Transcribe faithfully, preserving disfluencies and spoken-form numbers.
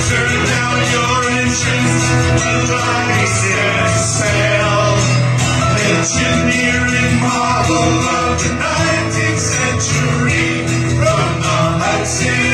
Turn down your engines, rise and sail. Engineering marvel of the nineteenth century, from the Hudson